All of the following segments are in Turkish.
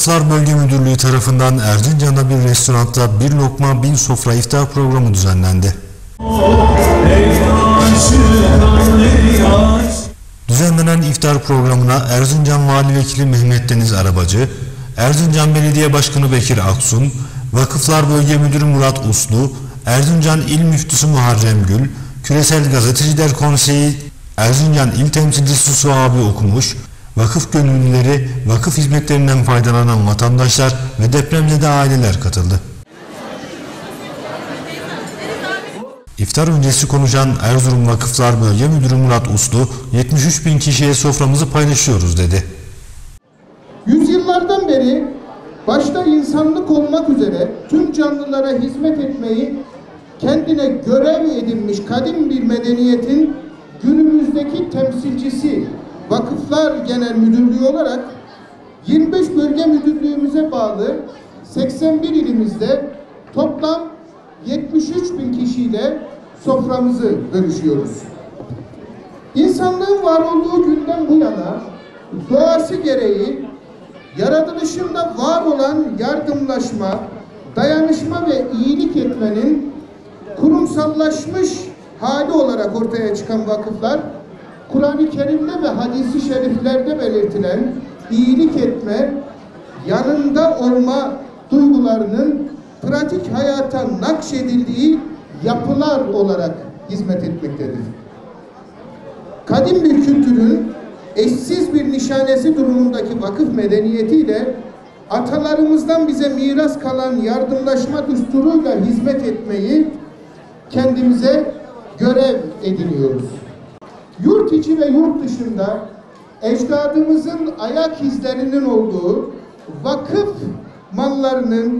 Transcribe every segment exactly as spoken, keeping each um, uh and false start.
Vakıflar Bölge Müdürlüğü tarafından Erzincan'da bir restoranda bir lokma bin sofra iftar programı düzenlendi. Düzenlenen iftar programına Erzincan Vali Vekili Mehmet Deniz Arabacı, Erzincan Belediye Başkanı Bekir Aksun, Vakıflar Bölge Müdürü Murat Uslu, Erzincan İl Müftüsü Muharrem Gül, Küresel Gazeteciler Konseyi Erzincan İl Temsilcisi Suabi Okumuş, vakıf gönüllüleri, vakıf hizmetlerinden faydalanan vatandaşlar ve depremzede aileler katıldı. İftar öncesi konuşan Erzurum Vakıflar Bölge Müdürü Murat Uslu, yetmiş üç bin kişiye soframızı paylaşıyoruz dedi. Yüzyıllardan beri başta insanlık olmak üzere tüm canlılara hizmet etmeyi kendine görev edinmiş kadim bir medeniyetin günümüzdeki temsilcisi Vakıflar Genel Müdürlüğü olarak yirmi beş bölge müdürlüğümüze bağlı seksen bir ilimizde toplam yetmiş üç bin kişiyle soframızı bölüşüyoruz. İnsanlığın var olduğu günden bu yana doğası gereği yaratılışında var olan yardımlaşma, dayanışma ve iyilik etmenin kurumsallaşmış hali olarak ortaya çıkan vakıflar, Kur'an-ı Kerim'de ve hadis-i şeriflerde belirtilen iyilik etme, yanında olma duygularının pratik hayata nakşedildiği yapılar olarak hizmet etmektedir. Kadim bir kültürün eşsiz bir nişanesi durumundaki vakıf medeniyetiyle atalarımızdan bize miras kalan yardımlaşma düsturuyla hizmet etmeyi kendimize görev ediniyoruz. Yurt içi ve yurt dışında ecdadımızın ayak izlerinin olduğu vakıf mallarının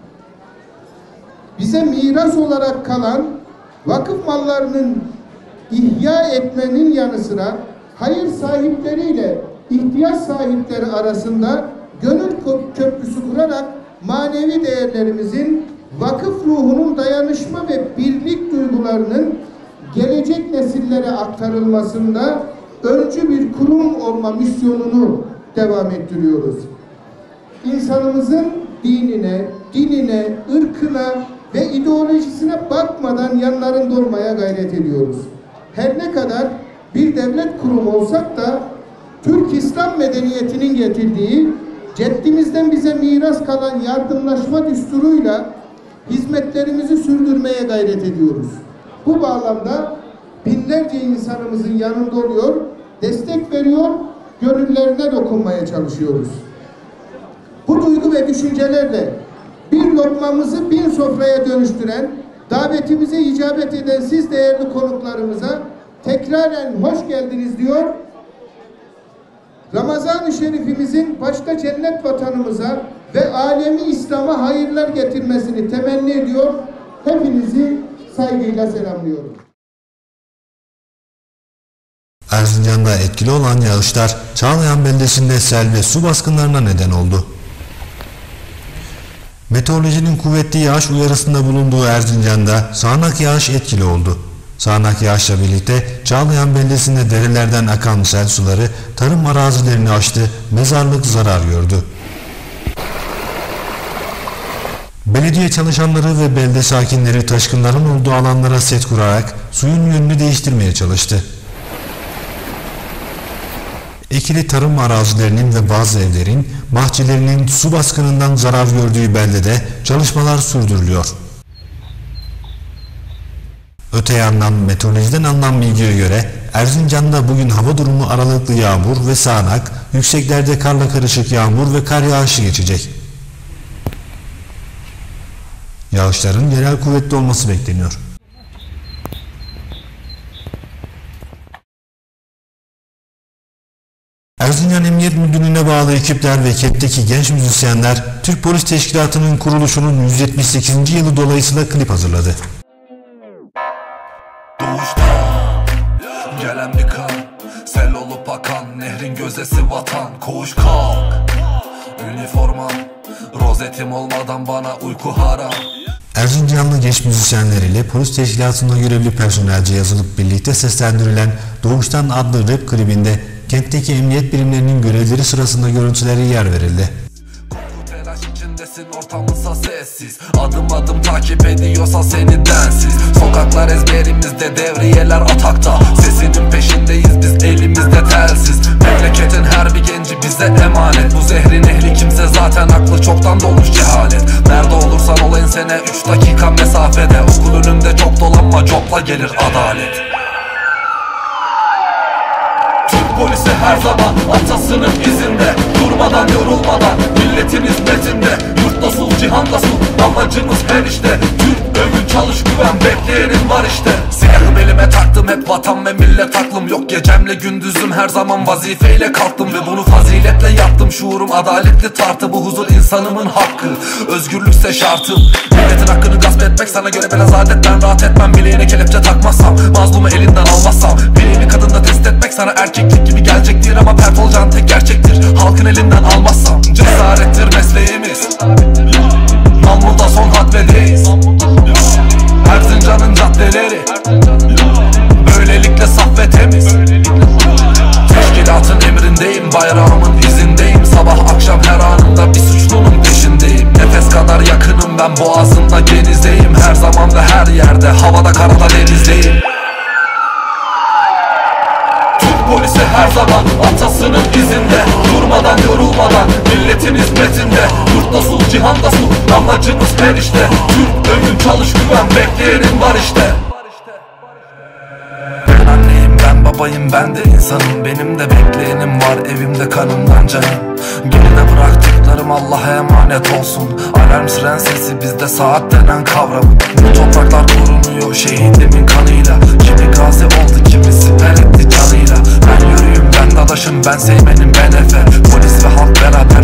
bize miras olarak kalan vakıf mallarının ihya etmenin yanı sıra hayır sahipleriyle ihtiyaç sahipleri arasında gönül köprüsü kurarak manevi değerlerimizin, vakıf ruhunun dayanışma ve birlik duygularının gelecek nesillere aktarılmasında öncü bir kurum olma misyonunu devam ettiriyoruz. İnsanımızın dinine, diline, ırkına ve ideolojisine bakmadan yanlarında olmaya gayret ediyoruz. Her ne kadar bir devlet kurumu olsak da Türk İslam medeniyetinin getirdiği ceddimizden bize miras kalan yardımlaşma düsturuyla hizmetlerimizi sürdürmeye gayret ediyoruz. Bu bağlamda binlerce insanımızın yanında oluyor, destek veriyor, gönüllerine dokunmaya çalışıyoruz. Bu duygu ve düşüncelerle bir lokmamızı bin sofraya dönüştüren, davetimize icabet eden siz değerli konuklarımıza tekraren hoş geldiniz diyor. Ramazan-ı Şerifimizin başta cennet vatanımıza ve alemi İslam'a hayırlar getirmesini temenni ediyor. Hepinizi saygıyla selamlıyorum. Erzincan'da etkili olan yağışlar Çağlayan beldesinde sel ve su baskınlarına neden oldu. Meteorolojinin kuvvetli yağış uyarısında bulunduğu Erzincan'da sağanak yağış etkili oldu. Sağanak yağışla birlikte Çağlayan beldesinde derelerden akan sel suları tarım arazilerini aştı, mezarlık zarar gördü. Belediye çalışanları ve belde sakinleri taşkınların olduğu alanlara set kurarak suyun yönünü değiştirmeye çalıştı. Ekili tarım arazilerinin ve bazı evlerin, bahçelerinin su baskınından zarar gördüğü beldede çalışmalar sürdürülüyor. Öte yandan meteorolojiden alınan bilgiye göre Erzincan'da bugün hava durumu aralıklı yağmur ve sağanak, yükseklerde karla karışık yağmur ve kar yağışı geçecek. Yağışların yerel kuvvetli olması bekleniyor. Erzincan Emniyet Müdürlüğü'ne bağlı ekipler ve kentteki genç müzisyenler Türk Polis Teşkilatı'nın kuruluşunun yüz yetmiş sekizinci yılı dolayısıyla klip hazırladı. Doğuştan gelen bir kan, sel olup akan nehrin gözesi vatan. Koğuş kalk, üniforman, rozetim olmadan bana uyku haram. Erzincanlı genç müzisyenler ile polis teşkilatında görevli personelce yazılıp birlikte seslendirilen Doğuştan adlı rap klibinde kentteki emniyet birimlerinin görevleri sırasında görüntüleri yer verildi. neredesin ortamınsa sessiz. Adım adım takip ediyorsa seni densiz. Sokaklar ezberimizde, devriyeler atakta. Sesinin peşindeyiz biz, elimizde telsiz. Memleketin her bir genci bize emanet. Bu zehrin ehli kimse zaten aklı çoktan dolmuş cehalet. Nerede olursan ol ensene üç dakika mesafede. Okul önünde çok dolanma, copla gelir adalet. Türk polisi her zaman atasının izinde. Durmadan yorulmadan milletin hizmetinde. Yurtta sul cihanda sul, amacımız her işte. Türk övün çalış güven, bekleyenin var işte. Silahım elime taktım, hep vatan ve millet aklım. Yok gecemle gündüzüm, her zaman vazifeyle kalktım. Ve bunu faziletle yaptım, şuurum adaletli tartı. Bu huzur insanımın hakkı, özgürlükse şartım. Milletin hakkını gasp etmek sana göre bir azadet. Ben rahat etmem bileğine kelepçe takmazsam, mazlumu elinden almazsam. Bileğimi kadında test etmek sana erkeklik gibi gelecektir. Ama pert olacağın tek gerçektir, halkın elinden almazsam. Cesarettir mesleğimiz, Namlu'da son hadvedeyiz. Erzincan'ın caddeleri böylelikle saf ve temiz. Teşkilatın emrindeyim, bayrağımın izindeyim. Sabah akşam her anımda bir suçlunun peşindeyim. Nefes kadar yakınım ben, boğazında genizdeyim. Her zaman ve her yerde, havada karada denizdeyim. Türk polisi her zaman atasının izinde. Durmadan yorulmadan milletin hizmetinde. Yurtta sul cihanda sul, amacımız her işte. Türk övün çalış güven, bekleyenin var işte. Ben anneyim, ben babayım, ben de insanım. Benim de bekleyenim var, evimde kanımdan canım. Geride bıraktıklarım Allah'a emanet olsun. Alarm siren sesi bizde saat denen kavramın. Bu topraklar korunuyor şehidimin kanıyla. Kimi gazi oldu, kimi siper etti canıyla. Ben yürüyüm, ben dadaşım, ben Seymen'im, ben Efe. Polis ve halk beraber